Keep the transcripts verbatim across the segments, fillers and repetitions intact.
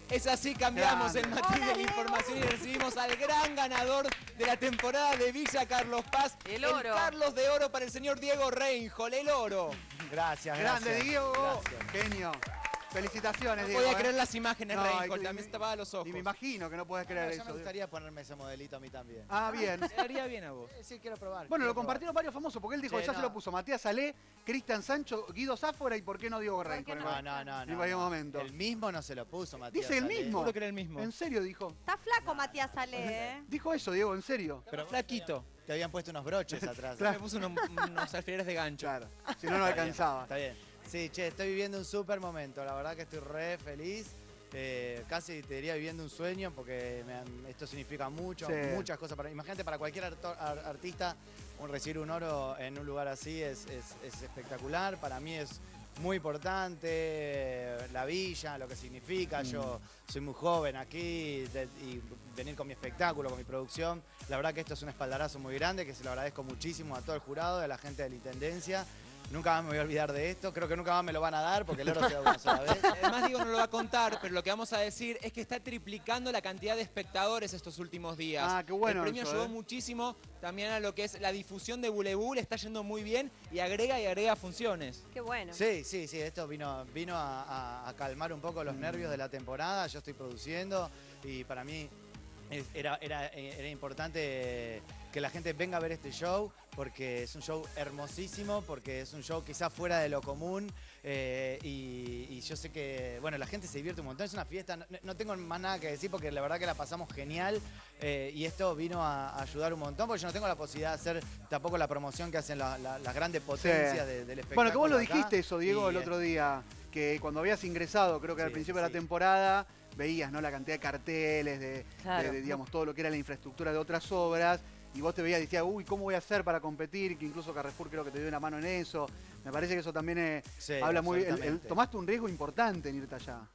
Es así, cambiamos Grande. el matiz de la información y recibimos al gran ganador de la temporada de Villa Carlos Paz. El oro. Carlos de Oro para el señor Diego Reinhold, el oro. Gracias, Grande, gracias. Diego. Gracias. Genio. Felicitaciones, No Diego. podía ¿eh? creer las imágenes, No, Reinhold, y- también se tapaba los ojos. Y me imagino que no puedes creer No, ya eso. me gustaría ponerme ese modelito a mí también. Ah, bien. Te daría bien a vos. Eh, Sí, quiero probar. Bueno, quiero lo compartieron varios famosos, porque él dijo, Sí, ya no. se lo puso Matías Salé, Cristian Sancho, Guido Sáfora y por qué no Diego ¿Por qué Reinhold. probar. No, no, no. En cualquier no. momento. El mismo no se lo puso, Matías. Dice el Salé. mismo. Seguro que era el mismo. En serio dijo. Está flaco Matías Salé, ¿eh? Dijo eso, Diego, en serio. Pero flaquito. Te habían puesto unos broches atrás. Me puso unos, unos alfileres de gancho. Claro. Si no, no Está bien, alcanzaba. Está bien. Sí, che, estoy viviendo un súper momento. La verdad que estoy re feliz. Eh, casi te diría viviendo un sueño porque me han- esto significa mucho, Sí. muchas cosas. Para, imagínate, para cualquier arto- ar- artista, un, recibir un oro en un lugar así es, es- es espectacular. Para mí es muy importante eh, la villa, lo que significa. Mm. Yo soy muy joven aquí de- y venir con mi espectáculo, con mi producción. La verdad que esto es un espaldarazo muy grande que se lo agradezco muchísimo a todo el jurado, a la gente de la Intendencia. Nunca más me voy a olvidar de esto. Creo que nunca más me lo van a dar porque el oro se da una sola vez. Además, Diego no lo va a contar, pero lo que vamos a decir es que está triplicando la cantidad de espectadores estos últimos días. Ah, qué bueno El premio eso, ayudó ¿eh? muchísimo también a lo que es la difusión de Bulebul, está yendo muy bien y agrega y agrega funciones. Qué bueno. Sí, sí, sí, esto vino, vino a, a- a calmar un poco los nervios de la temporada. Yo estoy produciendo y para mí es- era, era, era importante que la gente venga a ver este show porque es un show hermosísimo, porque es un show quizás fuera de lo común eh, y, y yo sé que, bueno, la gente se divierte un montón, es una fiesta, no, no tengo más nada que decir porque la verdad que la pasamos genial eh, y esto vino a, a ayudar un montón porque yo no tengo la posibilidad de hacer tampoco la promoción que hacen la- la- las grandes potencias de- del espectáculo. Bueno, que vos lo acá. dijiste eso, Diego, Y, el otro día, que cuando habías ingresado, creo que al Sí, principio de sí. la temporada, veías, ¿no?, la cantidad de carteles, de, Claro. de- de, digamos, todo lo que era la infraestructura de otras obras, y vos te veías y decías, uy, ¿cómo voy a hacer para competir? Que incluso Carrefour creo que te dio una mano en eso. Me parece que eso también eh, Sí, habla muy... el- el- absolutamente. tomaste un riesgo importante en irte allá.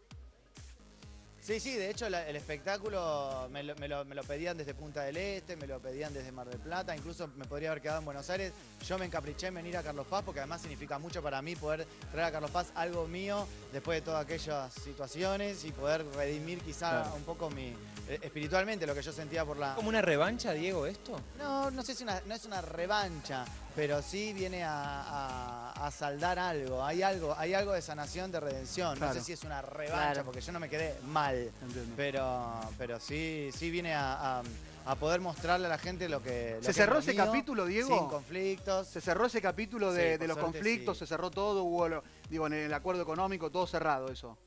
Sí, sí, de hecho la- el espectáculo me lo, me lo- me lo pedían desde Punta del Este, me lo pedían desde Mar del Plata, incluso me podría haber quedado en Buenos Aires. Yo me encapriché en venir a Carlos Paz porque además significa mucho para mí poder traer a Carlos Paz algo mío después de todas aquellas situaciones y poder redimir quizá Claro. un poco mi eh, espiritualmente lo que yo sentía por la... ¿Como una revancha, Diego, esto? No, no sé si una, no es una revancha, pero sí viene a, a- a saldar algo. Hay algo, hay algo de sanación, de redención. Claro. No sé si es una revancha, Claro. porque yo no me quedé mal. Entiendo. Pero, pero sí, sí viene a, a- a poder mostrarle a la gente lo que. lo ¿Se que es cerró lo ese mío, capítulo, Diego? Sin conflictos. Se cerró ese capítulo de, Sí, de por los suerte, conflictos, sí. se cerró todo, hubo, lo- digo, en el acuerdo económico, todo cerrado eso.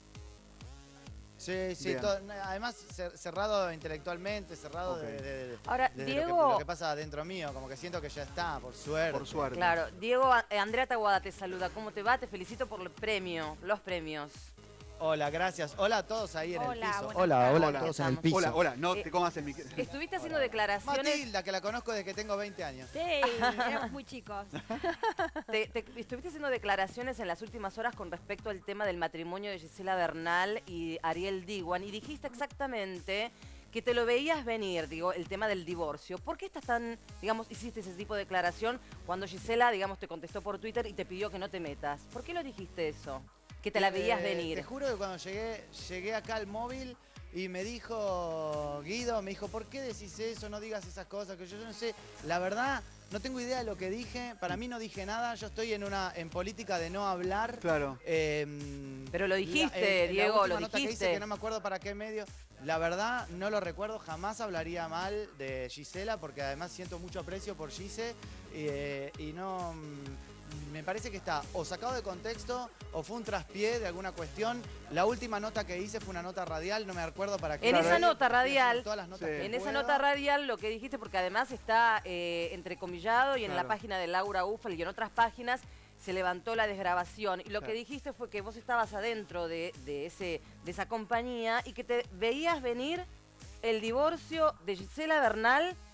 Sí, sí, Bien. todo- además cer- cerrado intelectualmente, cerrado Ok. de, de- de- Ahora, de Diego- lo, que, lo que pasa dentro mío, como que siento que ya está, por suerte. Por suerte. Claro, Diego, eh, Andrea Taguada te saluda. ¿Cómo te va? Te felicito por el premio, los premios. Hola, gracias. Hola a todos ahí en Hola, el piso. buenas Hola, tardes. hola Hola. a todos en el Estamos. piso. Hola, hola, no Eh, te comas el micrófono. Estuviste haciendo declaraciones. Matilda, que la conozco desde que tengo veinte años. Sí, éramos muy chicos. Te, te- estuviste haciendo declaraciones en las últimas horas con respecto al tema del matrimonio de Gisela Bernal y Ariel Diwan y dijiste exactamente que te lo veías venir, digo, el tema del divorcio. ¿Por qué estás tan, digamos, hiciste ese tipo de declaración cuando Gisela, digamos, te contestó por Twitter y te pidió que no te metas? ¿Por qué lo dijiste eso? Que te la veías Eh, venir. Te juro que cuando llegué, llegué acá al móvil y me dijo, Guido, me dijo, ¿por qué decís eso? No digas esas cosas, que yo, yo no sé. La verdad, no tengo idea de lo que dije. Para mí no dije nada. Yo estoy en una en política de no hablar. Claro. Eh, Pero lo dijiste, la- eh, Diego, la última lo nota que dijiste. hice, que no me acuerdo para qué medio. La verdad, no lo recuerdo. Jamás hablaría mal de Gisela, porque además siento mucho aprecio por Gise. eh, y no... mm, Me parece que está o sacado de contexto o fue un traspié de alguna cuestión. La última nota que hice fue una nota radial, no me acuerdo para qué. En esa nota radial, Todas las notas Sí. que En esa pueda. nota radial lo que dijiste, porque además está eh, entrecomillado y en la Claro. página de Laura Ufal y en otras páginas se levantó la desgrabación. Y lo Claro. que dijiste fue que vos estabas adentro de, de, ese, de esa compañía y que te veías venir el divorcio de Gisela Bernal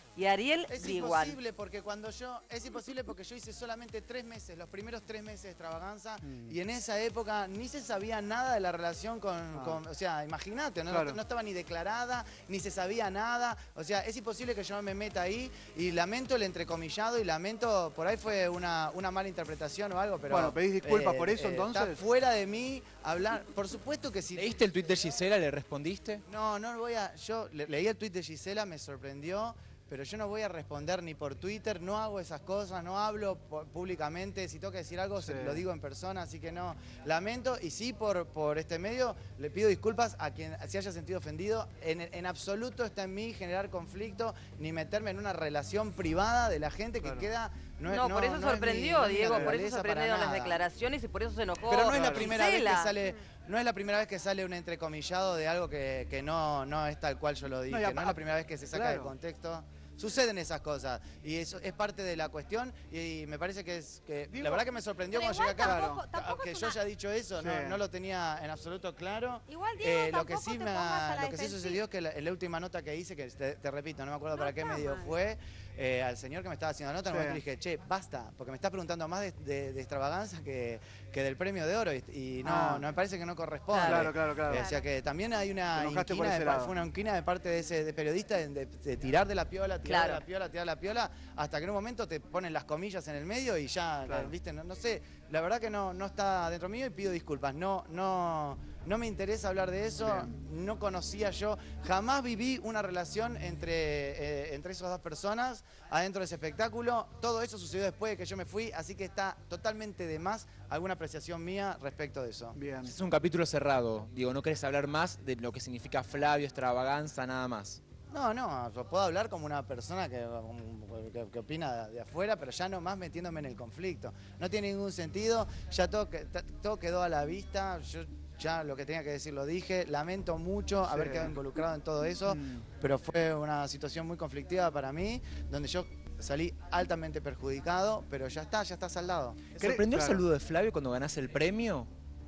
y Ariel Es Diwan. imposible porque cuando yo, es imposible porque yo hice solamente tres meses, los primeros tres meses de Extravaganza, Mm. y en esa época ni se sabía nada de la relación con, Ah. con- o sea, imagínate, ¿no? Claro. no estaba ni declarada, ni se sabía nada, o sea, es imposible que yo me meta ahí, y lamento el entrecomillado, y lamento, por ahí fue una, una mala interpretación o algo, pero... Bueno, ¿pedís disculpas por eso, entonces? Está fuera de mí hablar, por supuesto que si... ¿Leíste el tuit de Gisela? ¿Le respondiste? No, no voy a. Yo le- leí el tuit de Gisela, me sorprendió, pero yo no voy a responder ni por Twitter, no hago esas cosas, no hablo po- públicamente. Si tengo que decir algo, se Sí. lo digo en persona, así que no. Lamento, y sí, por, por este medio, le pido disculpas a quien se haya sentido ofendido. En, en absoluto está en mí generar conflicto, ni meterme en una relación privada de la gente que Claro. queda. No, No, es- por eso no es mi- sorprendió, no es mi Diego, por eso naturaleza para sorprendieron las nada. declaraciones y por eso se enojó. Pero no es la Claro. primera vez que Gisela. sale, no es la primera vez que sale un entrecomillado de algo que, que no, no es tal cual yo lo dije. No, y No, apa- es la primera vez que se saca claro. de contexto. Suceden esas cosas y eso es parte de la cuestión, y, y me parece que es que Digo- la verdad que me sorprendió Pero cuando llegué igual acá. tampoco- que- tampoco que es yo una- haya dicho eso, no, Sí. no lo tenía en absoluto claro. Igual, Diego, Eh, lo que tampoco sí te me, pongas a la lo que sí defensiva. sucedió es que la, en la última nota que hice, que te, te repito, no me acuerdo No para qué está medio mal. fue, eh, al señor que me estaba haciendo nota, en un Sí. momento le dije, che, basta, porque me estás preguntando más de, de- de extravaganza que, que del premio de oro, y, y no, Ah. no me parece que no corresponde. Claro, claro, claro. Eh, o sea que también hay una Te enojaste por inquina, ese de, pa- lado. fue una inquina de parte de ese de periodista de, de- de tirar de la piola, tirar Claro. de la piola, tirar de la piola, hasta que en un momento te ponen las comillas en el medio y ya, Claro. viste, no, no sé, la verdad que no, no está dentro mío y pido disculpas. No, no, no me interesa hablar de eso, Bien. no conocía yo, jamás viví una relación entre, eh, entre esas dos personas adentro de ese espectáculo. Todo eso sucedió después de que yo me fui, así que está totalmente de más alguna apreciación mía respecto de eso. Bien. Es un capítulo cerrado. Digo, no querés hablar más de lo que significa Flavio, extravaganza, nada más. No, no, yo puedo hablar como una persona que, que, que opina de, de afuera, pero ya no más metiéndome en el conflicto. No tiene ningún sentido, ya todo, que- ta- todo quedó a la vista, yo ya lo que tenía que decir lo dije, lamento mucho Sí. haber quedado involucrado en todo eso, Mm. pero fue una situación muy conflictiva para mí, donde yo salí altamente perjudicado, pero ya está, ya está saldado. ¿Te sorprendió el Claro. saludo de Flavio cuando ganaste el premio?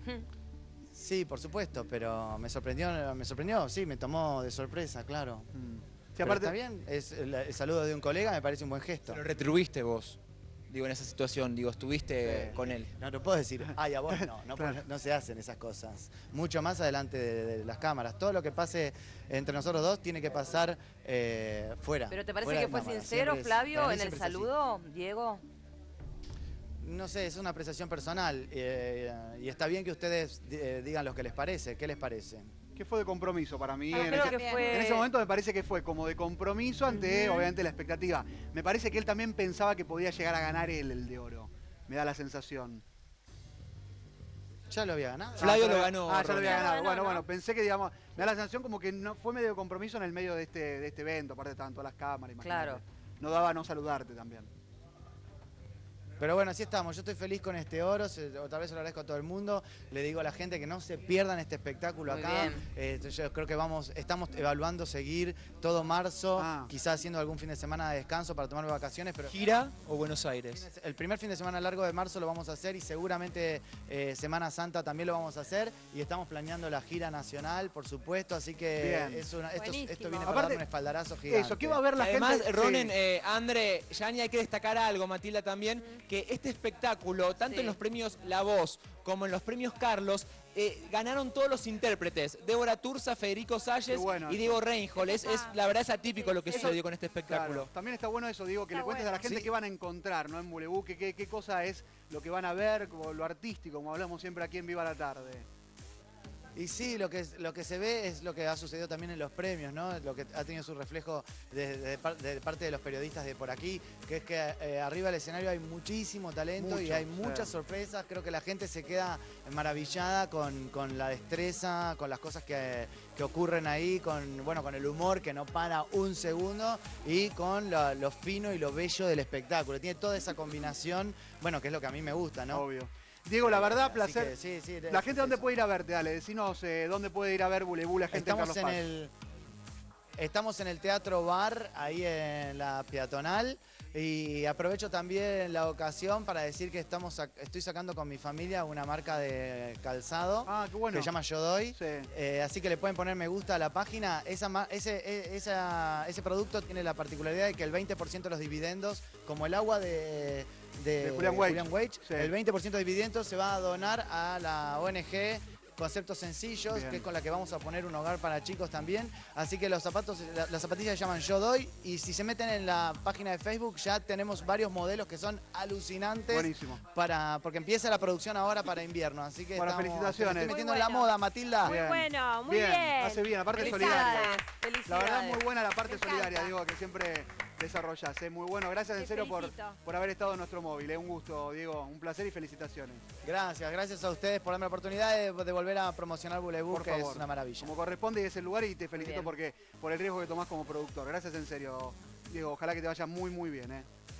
Sí, por supuesto, pero me sorprendió, me sorprendió, sí, me tomó de sorpresa, claro. Mm. Sí, Pero aparte, está bien, es el, el saludo de un colega me parece un buen gesto. Lo retribuiste vos. Digo, en esa situación, digo, estuviste Sí. con él. No, no puedo decir, ay, a vos no, no, Claro. no se hacen esas cosas. Mucho más adelante de, de las cámaras. Todo lo que pase entre nosotros dos tiene que pasar eh, fuera. ¿Pero te parece fuera que de fue cámara. sincero, Siempre es- Flavio, para mí en el siempre es así. saludo, Diego? No sé, es una apreciación personal eh, y está bien que ustedes eh, digan lo que les parece. ¿Qué les parece? que fue de compromiso para mí. Yo en, creo ese, que fue... en ese momento me parece que fue como de compromiso ante, Ujú. obviamente, la expectativa. Me parece que él también pensaba que podía llegar a ganar él el de oro. Me da la sensación. Ya lo había ganado. Flavio Ah, ya lo ganó, Ah, ya lo había Ronnie. ganado. Ya lo Bueno, ganó, bueno, ¿no? pensé que, digamos, me da la sensación como que no fue medio de compromiso en el medio de este, de este evento. Aparte estaban todas las cámaras, imagínate. Claro. No daba no saludarte también. Pero bueno, así estamos. Yo estoy feliz con este oro. Se- otra vez se lo agradezco a todo el mundo. Le digo a la gente que no se pierdan este espectáculo Muy acá. bien. Eh, yo creo que vamos, estamos evaluando seguir todo marzo, Ah. quizás haciendo algún fin de semana de descanso para tomar vacaciones, pero ¿Gira o Buenos Aires? el primer fin de semana largo de marzo lo vamos a hacer y seguramente eh, Semana Santa también lo vamos a hacer y estamos planeando la gira nacional, por supuesto, así que Bien. es una- esto, Buenísimo. esto viene para Aparte, darme un espaldarazo gigante. Eso, ¿qué va a ver la Además, gente? Ronen, Sí. eh, André, Yani, hay que destacar algo, Matilda también, que este espectáculo, tanto Sí. en los premios La Voz como en los premios Carlos, eh, ganaron todos los intérpretes. Débora Turza, Federico Salles Qué bueno y eso. Diego Reinhold. Es, es- la verdad es atípico lo que Eso- sucedió con este espectáculo. Claro, también está bueno eso, digo, que Está le cuentes a la bueno. gente Sí. qué van a encontrar, ¿no? En Bulebú, qué, qué, qué cosa es lo que van a ver, como lo artístico, como hablamos siempre aquí en Viva la Tarde. Y sí, lo que, es- lo que se ve es lo que ha sucedido también en los premios, ¿no? Lo que ha tenido su reflejo de, de par- de parte de los periodistas de por aquí, que es que eh, arriba del escenario hay muchísimo talento y Mucho, hay sí. muchas sorpresas. Creo que la gente se queda maravillada con, con la destreza, con las cosas que, que ocurren ahí, con, bueno, con el humor que no para un segundo y con lo, lo fino y lo bello del espectáculo. Tiene toda esa combinación, bueno, que es lo que a mí me gusta, ¿no? Obvio. Diego, la verdad, Así placer. que sí, sí, La es- gente, es ¿dónde eso. puede ir a verte? Dale, decinos eh, dónde puede ir a ver Bulebú la gente Estamos en en Carlos Paz. el estamos en el Teatro Bar, ahí en la peatonal. Y aprovecho también la ocasión para decir que estamos sac- estoy sacando con mi familia una marca de calzado Ah, qué bueno. que se llama Yo Doy. Sí. Eh, así que le pueden poner me gusta a la página. Esa, ma- ese, e- esa- ese producto tiene la particularidad de que el veinte por ciento de los dividendos, como el agua de, de, De Julián Weich. Sí. el veinte por ciento de dividendos se va a donar a la O N G Conceptos Sencillos, Bien. que es con la que vamos a poner un hogar para chicos también. Así que los zapatos, la- las zapatillas se llaman Yo Doy. Y si se meten en la página de Facebook, ya tenemos varios modelos que son alucinantes. Buenísimo. Para, porque empieza la producción ahora para invierno. Así que Bueno, estamos, felicitaciones. te estoy Muy metiendo en la bueno. moda, Matilda. Muy Bien. bueno, muy bien. Hace bien, aparte solidaria. Felicidades. La Felicidades. verdad, muy buena la parte Me solidaria, encanta. Diego, que siempre desarrollás. ¿eh? Muy bueno. Gracias en Te serio por, felicito. por haber estado en nuestro móvil. ¿eh? Un gusto, Diego. Un placer y felicitaciones. Gracias, gracias a ustedes por darme la oportunidad de, de volver a promocionar Bulebur, Por que favor. es una maravilla. Como corresponde y es el lugar y te felicito bien. porque por el riesgo que tomás como productor. Gracias en serio, Diego. Ojalá que te vaya muy, muy bien. ¿eh?